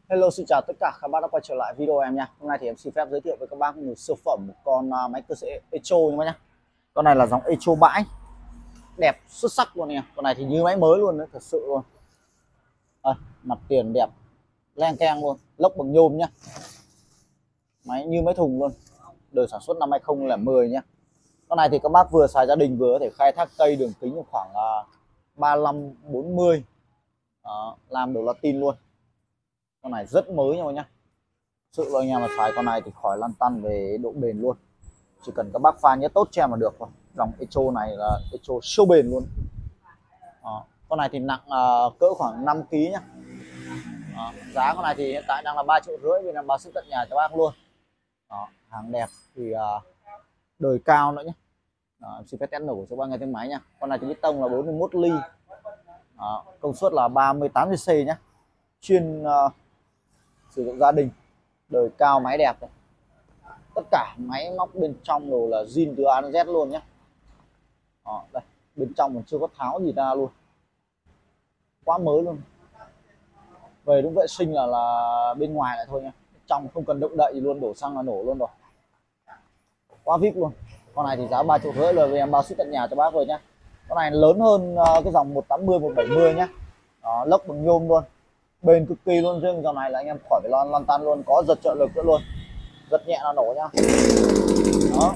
Hello, xin chào tất cả các bác đã quay trở lại video em nha. Hôm nay thì em xin phép giới thiệu với các bác một siêu phẩm, một con máy cơ sĩ Echo nha bác nhá. Con này là dòng Echo bãi, đẹp xuất sắc luôn nha. Con này thì như máy mới luôn đấy, thật sự luôn. Mặt tiền đẹp, len keng luôn, lốc bằng nhôm nhá. Máy như máy thùng luôn, đời sản xuất năm 2010 nhá. Con này thì các bác vừa xài gia đình vừa có thể khai thác cây đường kính khoảng 35-40, làm đầu latin luôn. Con này rất mới nha nhá. Sự là anh em mà xài con này thì khỏi lăn tăn về độ bền luôn, chỉ cần các bác pha nhớ tốt cho em là được thôi. Dòng Echo này là Echo siêu bền luôn. Con này thì nặng cỡ khoảng 5 kg nhá. Giá con này thì hiện tại đang là 3,5 triệu vì em báo ship tận nhà cho bác luôn. Hàng đẹp thì đời cao nữa nhé. Em xin phép test nổ cho bác nghe tiếng máy nha. Con này thì piston là 41 ly, công suất là 38 cc nhé, chuyên sử dụng gia đình, đời cao, máy đẹp này. Tất cả máy móc bên trong đều là zin từ A đến Z luôn nhé. Đây, bên trong còn chưa có tháo gì ra luôn, quá mới luôn. Về đúng vệ sinh là bên ngoài lại thôi nha, trong không cần động đậy gì luôn, đổ xăng là nổ luôn rồi, quá vip luôn. Con này thì giá 3,5 triệu rồi vì em bao ship tận nhà cho bác rồi nhá. Con này lớn hơn cái dòng 180 170 nhá. Lốc bằng nhôm luôn, bền cực kỳ luôn. Riêng dòng này là anh em khỏi phải lăn tăn luôn, có giật trợ lực nữa luôn, giật nhẹ là nổ nhá. Đó,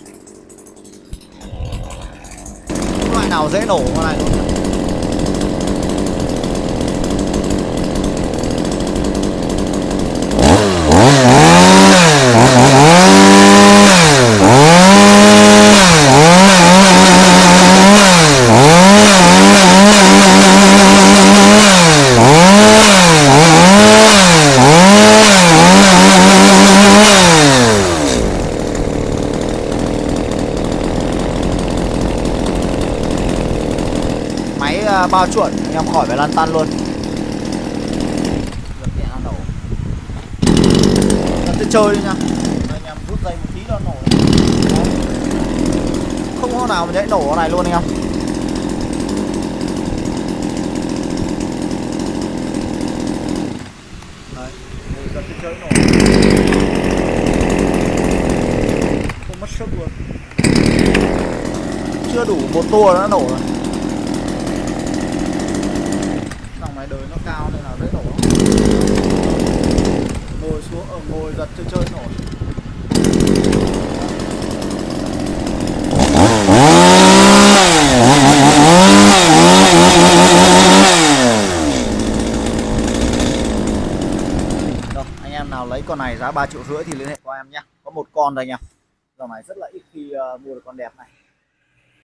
loại nào dễ nổ con này luôn. Máy bao chuẩn, anh em khỏi phải lăn tăn luôn. Giật nhẹ nó nổ. Tôi chơi đi nha. Anh em rút dây một tí nó nổ. Không có nào mà dễ nổ con này luôn anh em. Đấy, giật tôi chơi nổ. Không mất sức luôn. Chưa đủ một tua nó nổ rồi. Đời nó cao nên là dễ nổ. Ngồi xuống ở ngồi giật chơi nổ. Rồi, anh em nào lấy con này giá 3,5 triệu thì liên hệ qua em nhé. Có một con đây anh em. Dòng này rất là ít khi mua được con đẹp này.